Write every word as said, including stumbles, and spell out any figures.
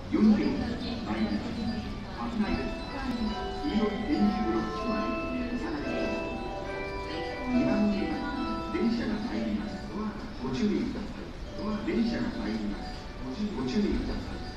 よんキロ参ります。危ないです。黄色い点字ブロックは下がります。にばんめは電車が参ります。ご注意ください。電車が参ります。ご注意ください。